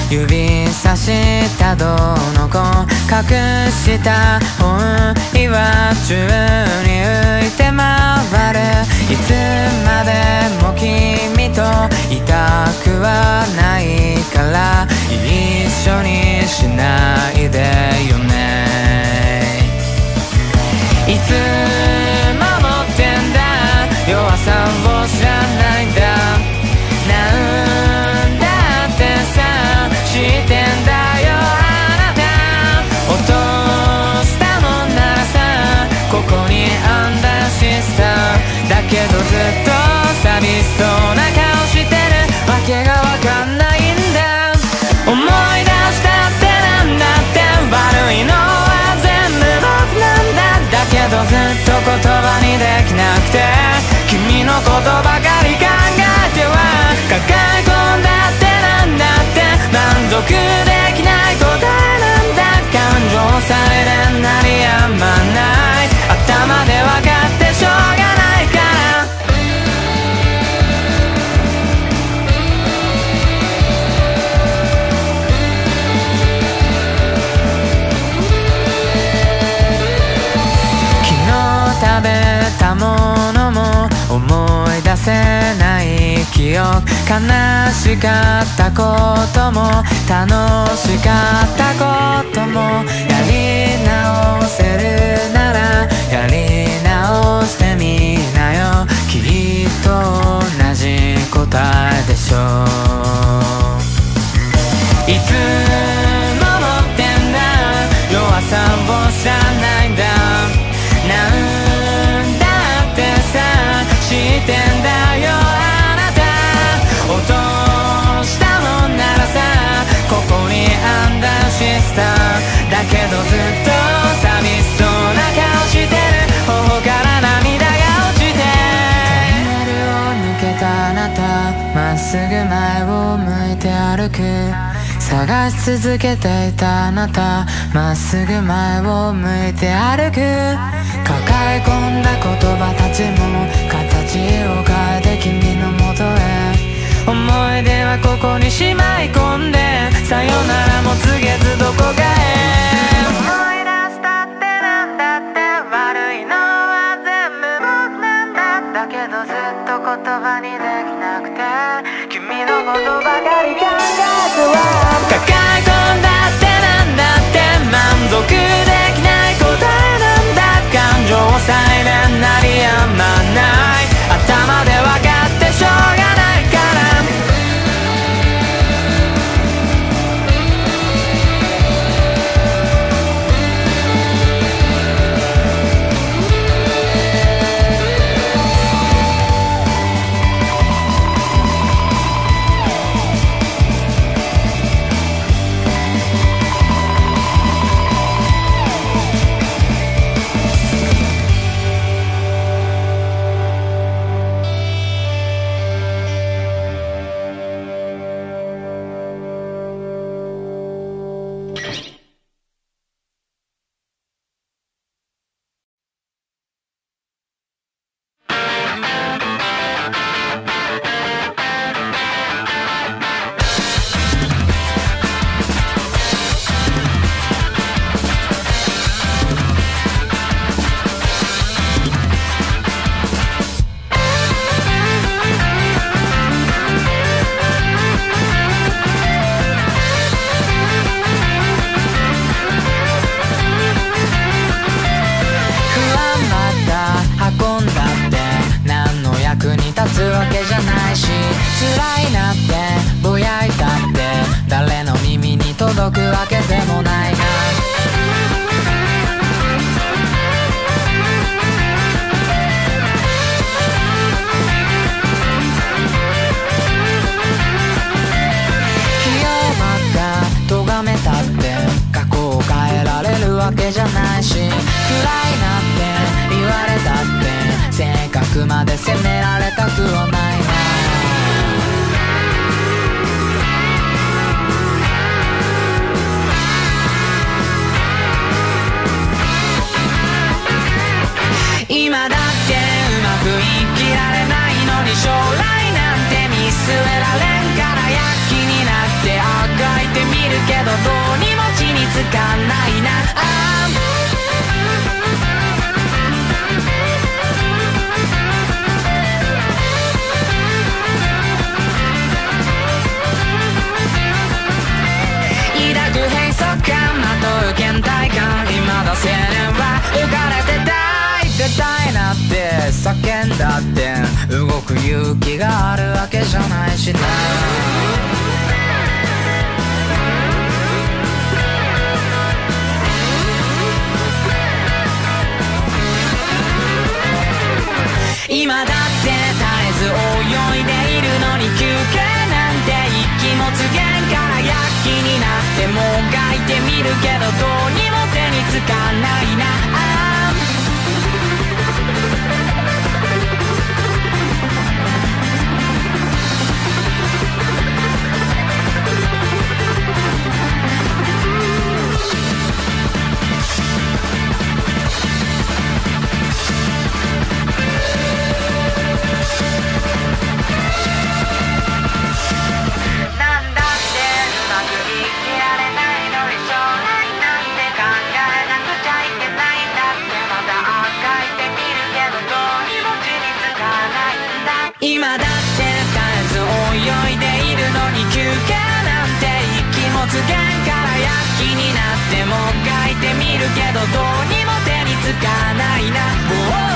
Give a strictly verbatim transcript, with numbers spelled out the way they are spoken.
指さしたどの子隠した本岩宙に浮いて回る。いつまでも君といたくはないから一緒にしないでよね。いつ守ってんだ弱さを知らないんだ。なんだってさ知ってんだよあなた。落としたのならさここにあんだシスターだけどずっと寂しそうな顔してるわけがわかんないんだ。思い出したってなんだって悪いのは全部僕なんだ。だけどずっと言葉にできなくて君のことばかり考えては抱え込んだってなんだって満足できない答えなんだ。感情さえれんなりやまない頭で分かってしょうがないから。昨日食べたものも思い出せない記憶。悲しかったことも楽しかったこともやり直せるならやり直してみなよ。きっと同じ答えでしょう。いつも持ってんだ弱さを知らないんだ。なんだってさ知ってんだよあなた。落としたもんならさここにあんだシスターだけどずっと寂しそうな顔してる。頬から涙が落ちてトンネルを抜けたあなたまっすぐ前を向いて歩く。探し続けていたあなたまっすぐ前を向いて歩く。抱え込んだ言葉たちも形を変えて君の元へ。思い出はここにしまい込んでさよならも告げずどこかへ。思い出したってなんだって悪いのは全部僕なんだ。だけどずっと言葉にできなくて君のことばかり考えては抱え込んだってなんだって満足できない答えなんだ。感情さえれんなりやまない頭で分かってしょうがないから。わけじゃないし、暗いなって言われたって性格まで責められたくはないな。今だってうまく生きられないのに将来なんて見据えられんから躍起になってあがいてしな。今だって絶えず泳いでいるのに休憩なんて息もつげんから躍起になってもがいてみるけどどうにも手につかないな。今だって絶えず泳いでいるのに休憩なんて息もつげんから躍起になってもがいてみるけどどうにも手につかないな。